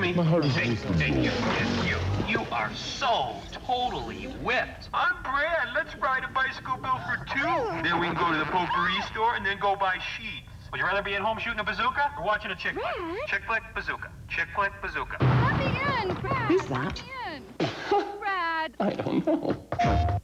me? My heart is Hey, racing. you are so totally whipped. I'm Brad. Let's ride a bicycle built for two. Then we can go to the potpourri store and then go buy sheets. Would you rather be at home shooting a bazooka or watching a chick flick? Chick flick, bazooka. Chick flick, bazooka. At the end, Brad. Who's that? At the end. Brad. I don't know.